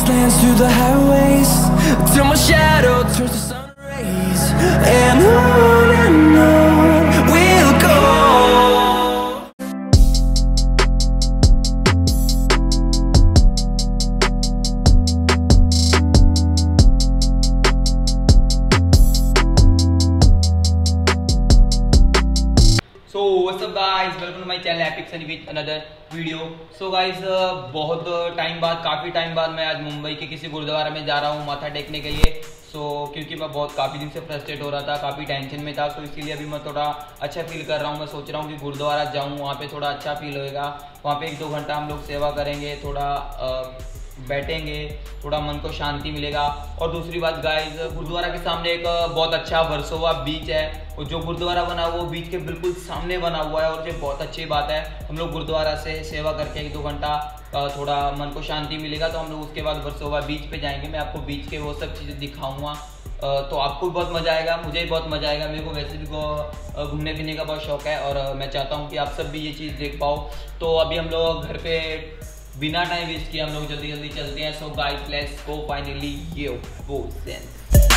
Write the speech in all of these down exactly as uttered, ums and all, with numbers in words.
wastelands through the highways, till my shadow turns to sun rays, and on and on we'll go. So what's up guys, welcome to my channel Epic Sunny with another video. So guys, बहुत time बाद काफ़ी time बाद मैं आज मुंबई के किसी गुरुद्वारा में जा रहा हूँ माथा टेकने के लिए. सो so, क्योंकि मैं बहुत काफ़ी दिन से फ्रस्ट्रेट हो रहा था, काफ़ी टेंशन में था, सो so, इसीलिए अभी मैं थोड़ा अच्छा फील कर रहा हूँ. मैं सोच रहा हूँ कि गुरुद्वारा जाऊँ, वहाँ पे थोड़ा अच्छा फील होएगा. वहाँ पे एक दो घंटा हम लोग सेवा करेंगे, थोड़ा आ, बैठेंगे, थोड़ा मन को शांति मिलेगा. और दूसरी बात गाइस, गुरुद्वारा के सामने एक बहुत अच्छा वर्सोवा बीच है, और जो गुरुद्वारा बना हुआ वो बीच के बिल्कुल सामने बना हुआ है. और ये बहुत अच्छी बात है, हम लोग गुरुद्वारा से सेवा करके एक दो घंटा थोड़ा मन को शांति मिलेगा. तो हम लोग उसके बाद वर्सोवा बीच पे जाएंगे. मैं आपको बीच के वो सब चीज़ें दिखाऊंगा, तो आपको भी बहुत मज़ा आएगा, मुझे भी बहुत मज़ा आएगा. मेरे को वैसे भी घूमने फिरने का बहुत शौक है, और मैं चाहता हूँ कि आप सब भी ये चीज़ देख पाओ. तो अभी हम लोग घर पे बिना टाइम वेस्ट किए हम लोग जल्दी जल्दी चलते हैं. So guys let's go finally ये वो सेंस.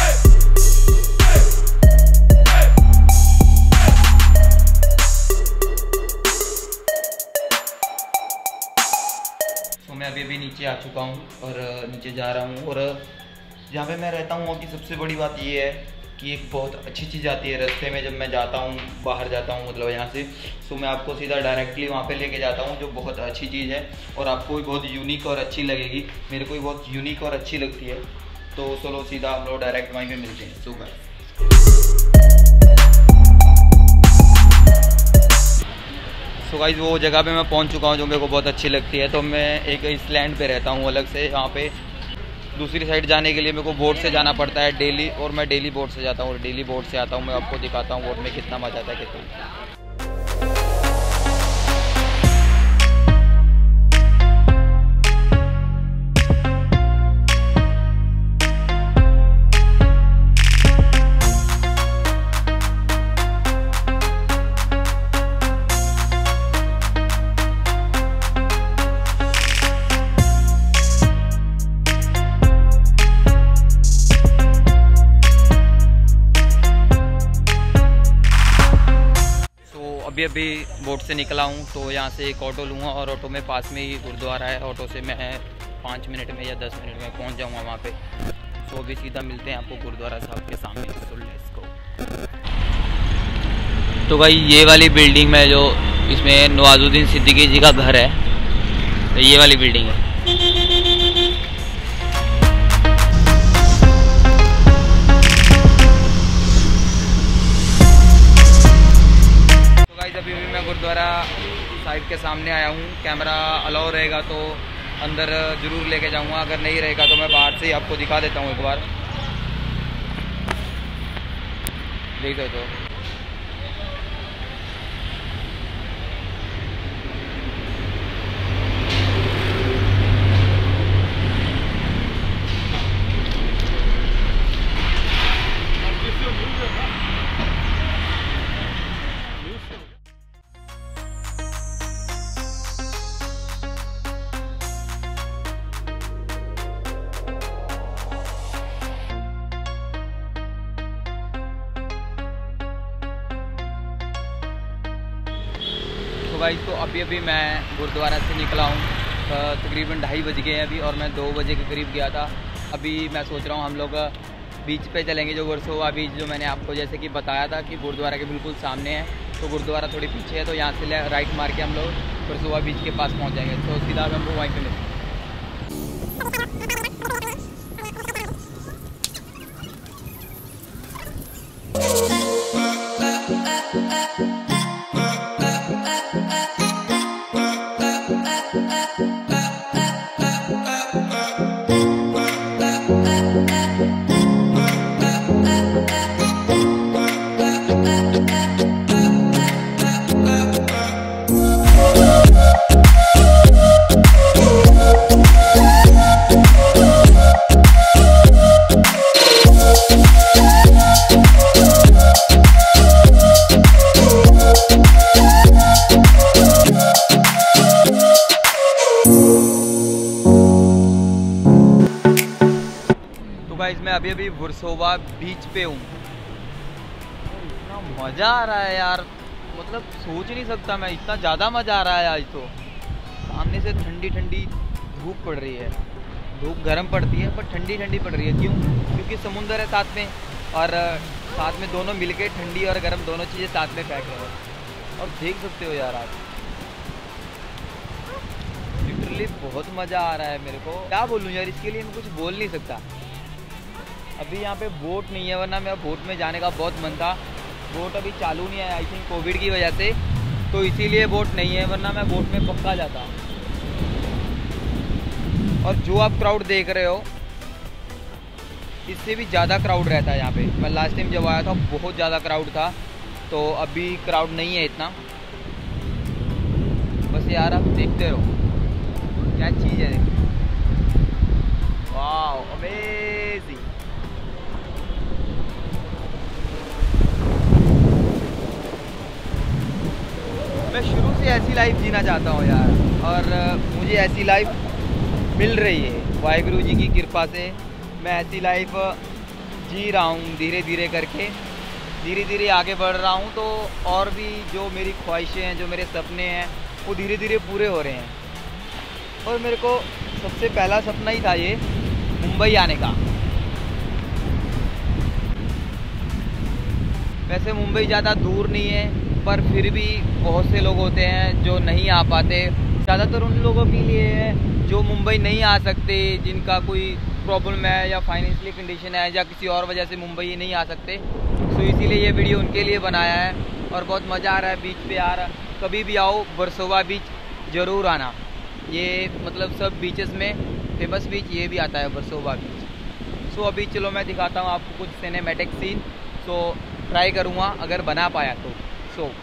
तो मैं अभी अभी नीचे आ चुका हूँ और नीचे जा रहा हूँ. और जहाँ पे मैं रहता हूँ वहाँ की सबसे बड़ी बात ये है कि एक बहुत अच्छी चीज़ आती है रास्ते में. जब मैं जाता हूँ, बाहर जाता हूँ मतलब यहाँ से, सो मैं आपको सीधा डायरेक्टली वहाँ पे लेके जाता हूँ, जो बहुत अच्छी चीज़ है और आपको भी बहुत यूनिक और अच्छी लगेगी. मेरे को भी बहुत यूनिक और अच्छी लगती है. तो चलो सीधा हम लोग डायरेक्ट वहीं पे मिलते हैं. सो गाइस, सो गाइस वो जगह पे मैं पहुँच चुका हूँ जो मेरे को बहुत अच्छी लगती है. तो मैं एक इस लैंड पे रहता हूँ अलग से. यहाँ पे दूसरी साइड जाने के लिए मेरे को बोट से जाना पड़ता है डेली, और मैं डेली बोट से जाता हूँ और डेली बोट से आता हूँ. मैं आपको दिखाता हूँ बोट में कितना मजा आता है कितना. अभी अभी बोट से निकला हूँ, तो यहाँ से एक ऑटो लूँगा और ऑटो में पास में ही गुरुद्वारा है. ऑटो से मैं पाँच मिनट में या दस मिनट में पहुँच जाऊँगा वहाँ पे. तो अभी सीधा मिलते हैं आपको गुरुद्वारा साहब के सामने. तो लेट्स गो. तो भाई ये वाली बिल्डिंग में जो इसमें नवाजुद्दीन सिद्दीकी जी का घर है, तो ये वाली बिल्डिंग है. अभी भी मैं गुरुद्वारा साहिब के सामने आया हूँ. कैमरा अलाउ रहेगा तो अंदर ज़रूर लेके जाऊँगा, अगर नहीं रहेगा तो मैं बाहर से ही आपको दिखा देता हूँ एक बार. देख सकते हो. भाई तो अभी अभी मैं गुरुद्वारा से निकला हूँ. तकरीबन ढाई बज गए हैं अभी, और मैं दो बजे के करीब गया था. अभी मैं सोच रहा हूँ हम लोग बीच पे चलेंगे, जो वर्सोवा बीच जो मैंने आपको जैसे कि बताया था कि गुरुद्वारा के बिल्कुल सामने है. तो गुरुद्वारा थोड़ी पीछे है, तो यहाँ से राइट मार के हम लोग वर्सोवा बीच के पास पहुँच जाएंगे. तो सीधा हम लोग वहीं पर मिलते हैं. गाइस मैं अभी अभी वर्सोवा बीच पे हूँ। इतना मज़ा आ रहा है यार, मतलब सोच नहीं सकता मैं, इतना ज़्यादा मज़ा आ रहा है आज तो। सामने से ठंडी ठंडी धूप पड़ रही है, धूप गर्म पड़ती है पर ठंडी ठंडी पड़ रही है। क्यों? क्योंकि समुंदर है साथ में, और साथ में दोनों मिलके ठंडी और गर्म दोनों चीज़ें साथ में फेंक रहे हैं। और देख सकते हो यार, आज लिटरली बहुत मज़ा आ रहा है मेरे को। क्या बोलूँ यार, इसके लिए मैं कुछ बोल नहीं सकता। अभी यहाँ पे बोट नहीं है, वरना मेरा बोट में जाने का बहुत मन था। बोट अभी चालू नहीं है, आई थिंक कोविड की वजह से, तो इसीलिए बोट नहीं है, वरना मैं बोट में पक्का जाता। और जो आप क्राउड देख रहे हो, इससे भी ज़्यादा क्राउड रहता है यहाँ पे। मैं लास्ट टाइम जब आया था बहुत ज़्यादा क्राउड था, तो अभी क्राउड नहीं है इतना। बस यार आप देखते रहो क्या चीज़ है। Wow amazing. मैं शुरू से ऐसी लाइफ जीना चाहता हूँ यार, और मुझे ऐसी लाइफ मिल रही है वाहिगुरु जी की कृपा से। मैं ऐसी लाइफ जी रहा हूँ धीरे धीरे करके, धीरे धीरे आगे बढ़ रहा हूँ। तो और भी जो मेरी ख्वाहिशें हैं, जो मेरे सपने हैं, वो धीरे धीरे पूरे हो रहे हैं। और मेरे को सबसे पहला सपना ही था ये मुंबई आने का। वैसे मुंबई ज़्यादा दूर नहीं है, पर फिर भी बहुत से लोग होते हैं जो नहीं आ पाते। ज़्यादातर उन लोगों के लिए है जो मुंबई नहीं आ सकते, जिनका कोई प्रॉब्लम है या फाइनेंशियली कंडीशन है या किसी और वजह से मुंबई नहीं आ सकते। सो इसीलिए ये वीडियो उनके लिए बनाया है। और बहुत मज़ा आ रहा है बीच पे यार। कभी भी आओ वर्सोवा बीच ज़रूर आना। ये मतलब सब बीचेस में फेमस बीच ये भी आता है, वर्सोवा बीच। सो अभी चलो मैं दिखाता हूँ आपको कुछ सिनेमैटिक सीन। सो ट्राई करूँगा अगर बना पाया तो। सो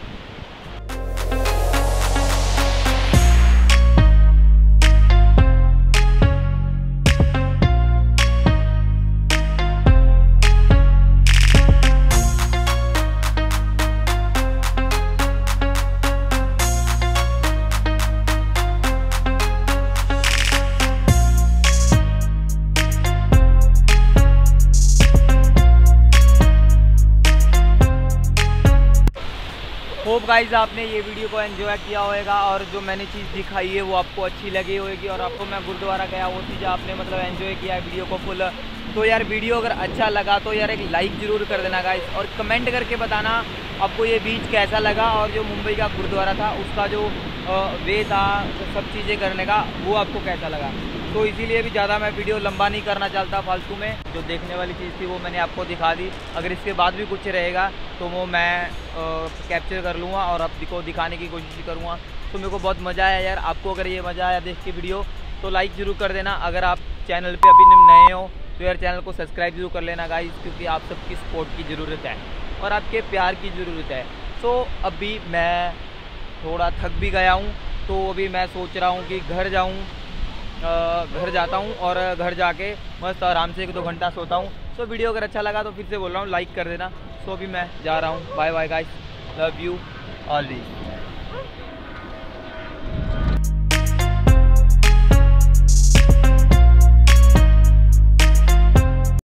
होप गाइज आपने ये वीडियो को एंजॉय किया होगा, और जो मैंने चीज़ दिखाई है वो आपको अच्छी लगी होगी, और आपको मैं गुरुद्वारा गया वो चीज़ आपने मतलब एंजॉय किया है वीडियो को फुल। तो यार वीडियो अगर अच्छा लगा तो यार एक लाइक ज़रूर कर देना गाइज, और कमेंट करके बताना आपको ये बीच कैसा लगा, और जो मुंबई का गुरुद्वारा था उसका जो वे था सब चीज़ें करने का वो आपको कैसा लगा। तो इसीलिए भी ज़्यादा मैं वीडियो लंबा नहीं करना चाहता फालतू में। जो देखने वाली चीज़ थी वो मैंने आपको दिखा दी। अगर इसके बाद भी कुछ रहेगा तो वो मैं कैप्चर कर लूँगा और आपको दिखाने की कोशिश करूँगा। तो मेरे को बहुत मज़ा आया यार। आपको अगर ये मज़ा आया देख के वीडियो तो लाइक ज़रूर कर देना। अगर आप चैनल पे अभी नए हो तो यार चैनल को सब्सक्राइब जरूर कर लेना गाइस, क्योंकि आप सबकी सपोर्ट की ज़रूरत है और आपके प्यार की ज़रूरत है। सो अभी मैं थोड़ा थक भी गया हूँ, तो अभी मैं सोच रहा हूँ कि घर जाऊँ, घर जाता हूँ और घर जाके मस्त आराम से एक दो घंटा सोता हूँ। सो वीडियो अगर अच्छा लगा तो फिर से बोल रहा हूँ लाइक कर देना। सो अभी मैं जा रहा हूँ। Bye bye guys, love you always.